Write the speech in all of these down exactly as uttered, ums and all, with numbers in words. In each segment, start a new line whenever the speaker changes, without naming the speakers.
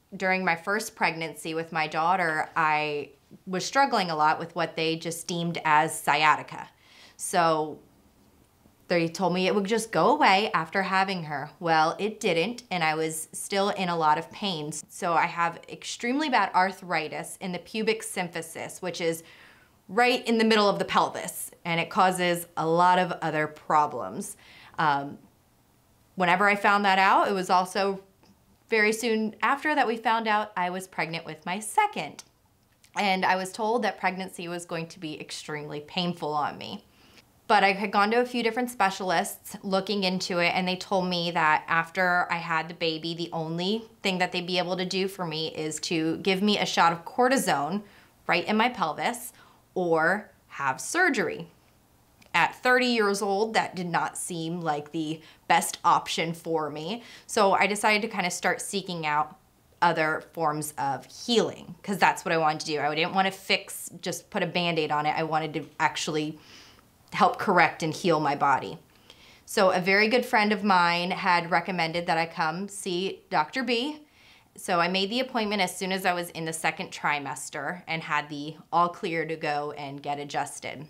during my first pregnancy with my daughter, I was struggling a lot with what they just deemed as sciatica. So they told me it would just go away after having her. Well, it didn't, and I was still in a lot of pain. So I have extremely bad arthritis in the pubic symphysis, which is right in the middle of the pelvis, and it causes a lot of other problems. Um, whenever I found that out, it was also very soon after that we found out I was pregnant with my second. And I was told that pregnancy was going to be extremely painful on me. But I had gone to a few different specialists looking into it, and they told me that after I had the baby, the only thing that they'd be able to do for me is to give me a shot of cortisone right in my pelvis or have surgery. At thirty years old, that did not seem like the best option for me. So I decided to kind of start seeking out other forms of healing, because that's what I wanted to do. I didn't want to fix, just put a Band-Aid on it. I wanted to actually help correct and heal my body. So a very good friend of mine had recommended that I come see Doctor B. So I made the appointment as soon as I was in the second trimester and had the all clear to go and get adjusted.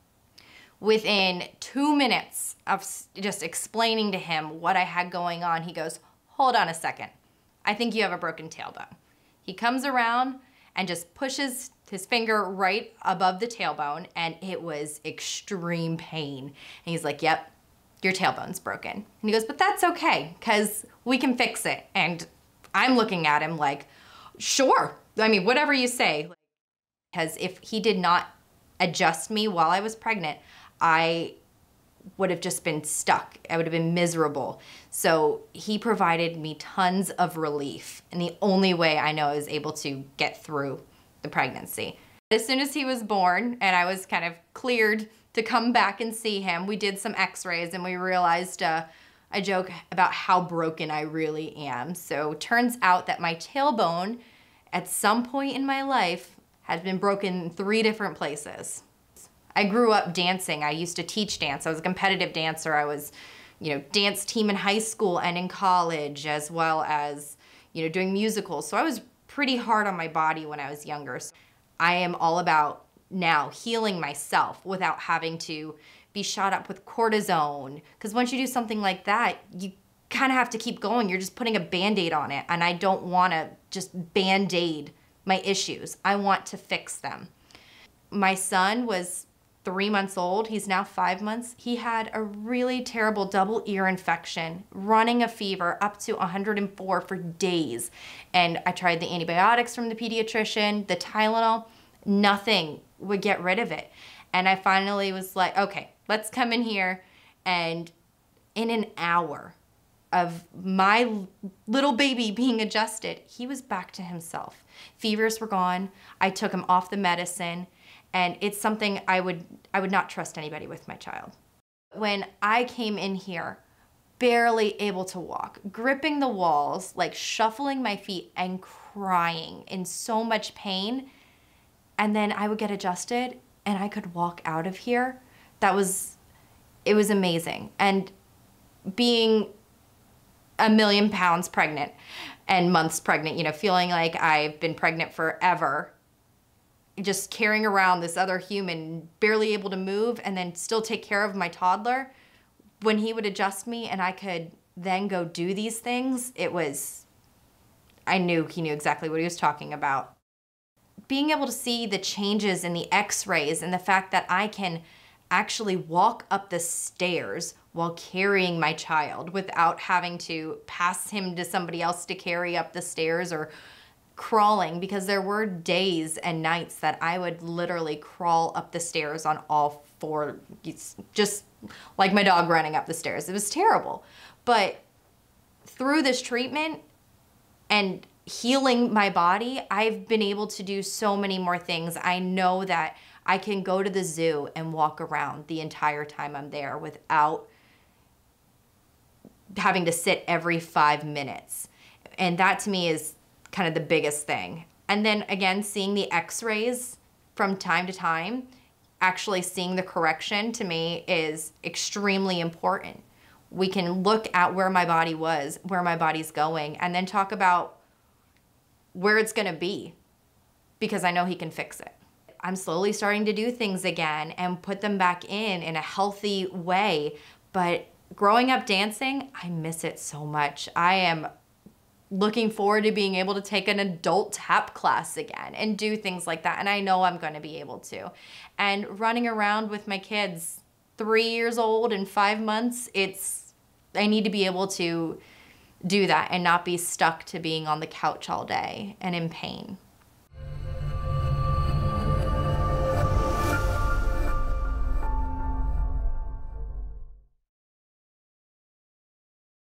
Within two minutes of just explaining to him what I had going on, he goes, "Hold on a second. I think you have a broken tailbone." He comes around and just pushes his finger right above the tailbone, and it was extreme pain. And he's like, "Yep, your tailbone's broken." And he goes, "But that's okay, because we can fix it." And I'm looking at him like, "Sure, I mean, whatever you say." Because if he did not adjust me while I was pregnant, I would have just been stuck. I would have been miserable. So he provided me tons of relief. And the only way I know I was able to get through the pregnancy. As soon as he was born and I was kind of cleared to come back and see him, we did some x-rays and we realized uh, I joke about how broken I really am. So turns out that my tailbone at some point in my life had been broken in three different places. I grew up dancing. I used to teach dance. I was a competitive dancer. I was, you know, dance team in high school and in college, as well as, you know, doing musicals. So I was pretty hard on my body when I was younger. So I am all about now healing myself without having to be shot up with cortisone. Because once you do something like that, you kind of have to keep going. You're just putting a Band-Aid on it. And I don't want to just Band-Aid my issues. I want to fix them. My son was three months old. He's now five months. He had a really terrible double ear infection, running a fever up to one hundred four for days. And I tried the antibiotics from the pediatrician, the Tylenol, nothing would get rid of it. And I finally was like, okay, let's come in here. And in an hour of my little baby being adjusted, he was back to himself. Fevers were gone. I took him off the medicine. And it's something I would, I would not trust anybody with my child. When I came in here, barely able to walk, gripping the walls, like shuffling my feet and crying in so much pain, and then I would get adjusted and I could walk out of here, that was, it was amazing. And being a million pounds pregnant and months pregnant, you know, feeling like I've been pregnant forever, just carrying around this other human, barely able to move, and then still take care of my toddler. When he would adjust me and I could then go do these things, it was, I knew he knew exactly what he was talking about. Being able to see the changes in the x-rays and the fact that I can actually walk up the stairs while carrying my child without having to pass him to somebody else to carry up the stairs or crawling, because there were days and nights that I would literally crawl up the stairs on all four, just like my dog running up the stairs. It was terrible. But through this treatment and healing my body, I've been able to do so many more things. I know that I can go to the zoo and walk around the entire time I'm there without having to sit every five minutes. And that to me is kind of the biggest thing. And then again, seeing the x-rays from time to time, actually seeing the correction to me is extremely important. We can look at where my body was, where my body's going, and then talk about where it's gonna be because I know he can fix it. I'm slowly starting to do things again and put them back in in a healthy way. But growing up dancing, I miss it so much. I am looking forward to being able to take an adult tap class again and do things like that. And I know I'm going to be able to. And running around with my kids, three years old and five months, it's, I need to be able to do that and not be stuck to being on the couch all day and in pain.